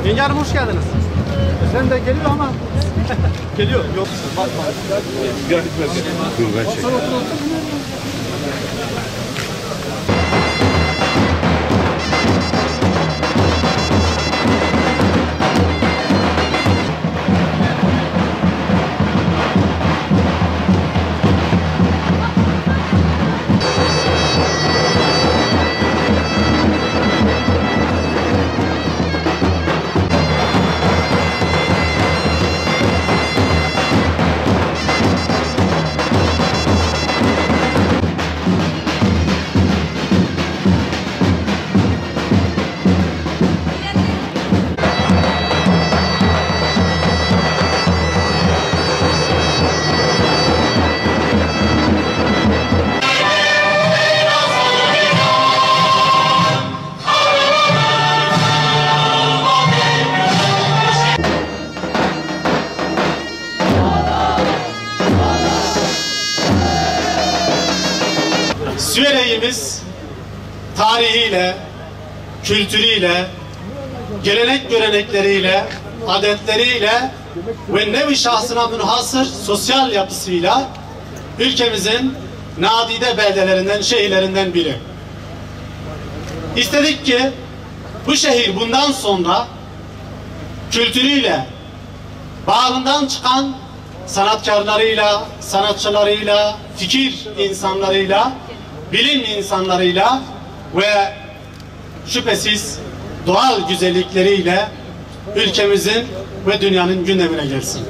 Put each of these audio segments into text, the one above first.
Yenge Hanım hoş geldiniz. Sen de geliyor ama. Geliyor. Yok. Bak. Dur ben çekeyim. Süveyre'miz tarihiyle, kültürüyle, gelenek görenekleriyle, adetleriyle ve nevi şahsına münhasır sosyal yapısıyla ülkemizin nadide beldelerinden, şehirlerinden biri. İstedik ki bu şehir bundan sonra kültürüyle, bağrından çıkan sanatkarlarıyla, sanatçılarıyla, fikir insanlarıyla, bilim insanlarıyla ve şüphesiz doğal güzellikleriyle ülkemizin ve dünyanın gündemine gelsin.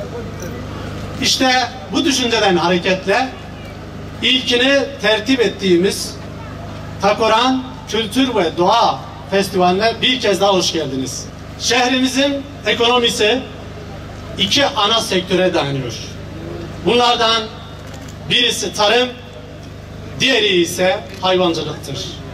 İşte bu düşünceden hareketle ilkini tertip ettiğimiz Takoran Kültür ve Doğa Festivali'ne bir kez daha hoş geldiniz. Şehrimizin ekonomisi iki ana sektöre dayanıyor. Bunlardan birisi tarım, diğeri ise hayvancılıktır.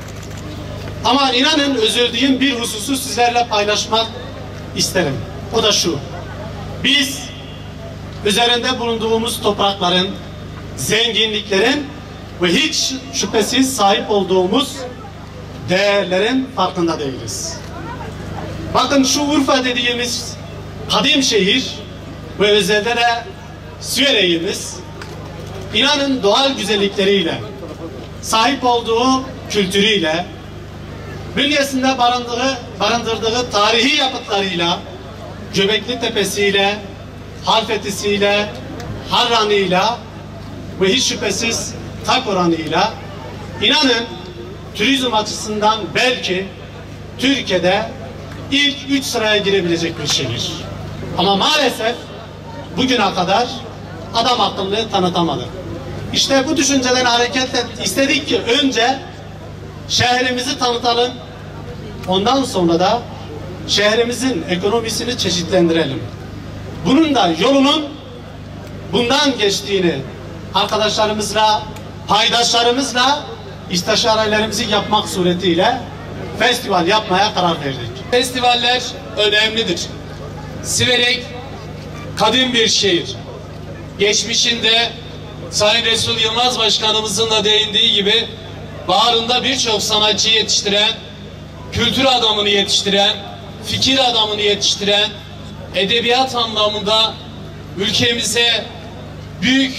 Ama inanın üzüldüğüm bir hususu sizlerle paylaşmak isterim. O da şu. Biz üzerinde bulunduğumuz toprakların, zenginliklerin ve hiç şüphesiz sahip olduğumuz değerlerin farkında değiliz. Bakın şu Urfa dediğimiz kadim şehir ve özellikle de Süveyre'miz inanın doğal güzellikleriyle, sahip olduğu kültürüyle, bünyesinde barındırdığı tarihi yapıtlarıyla, Göbekli Tepesi'yle, Halfeti'siyle, Harran'ıyla ve hiç şüphesiz Takoran'ıyla inanın turizm açısından belki Türkiye'de ilk 3 sıraya girebilecek bir şehir. Ama maalesef bugüne kadar adam akıllı tanıtamadı. İşte bu düşünceden hareketle istedik ki önce şehrimizi tanıtalım. Ondan sonra da şehrimizin ekonomisini çeşitlendirelim. Bunun da yolunun bundan geçtiğini arkadaşlarımızla, paydaşlarımızla istişarelerimizi yapmak suretiyle festival yapmaya karar verdik. Festivaller önemlidir. Siverek kadim bir şehir. Geçmişinde Sayın Resul Yılmaz Başkanımızın da değindiği gibi bağrında birçok sanatçı yetiştiren, kültür adamını yetiştiren, fikir adamını yetiştiren, edebiyat anlamında ülkemize büyük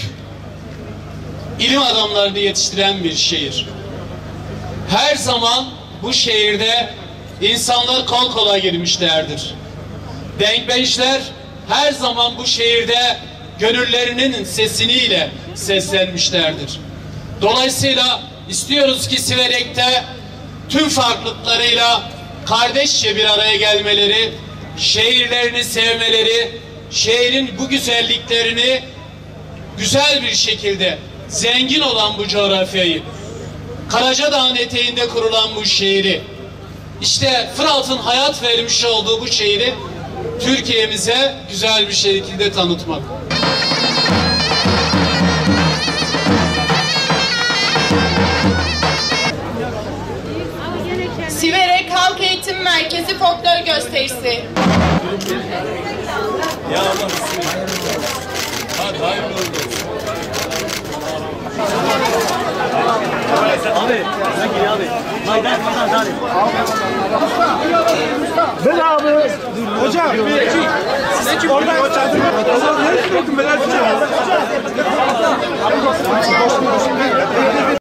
ilim adamlarını yetiştiren bir şehir. Her zaman bu şehirde insanlar kol kola girmişlerdir. Denkbeşler her zaman bu şehirde gönüllerinin sesiniyle seslenmişlerdir. Dolayısıyla istiyoruz ki Siverek'te tüm farklılıklarıyla kardeşçe bir araya gelmeleri, şehirlerini sevmeleri, şehrin bu güzelliklerini güzel bir şekilde zengin olan bu coğrafyayı, Karacadağ'ın eteğinde kurulan bu şehri, işte Fırat'ın hayat vermiş olduğu bu şehri Türkiye'mize güzel bir şekilde tanıtmak. Siverek Halk Eğitim Merkezi folklor gösterisi. Ya Allah bismillah. Hadi hayırlı olsun. Abi, sen gel abi. Maydan hadi. Ben abi. Hocam. Oradan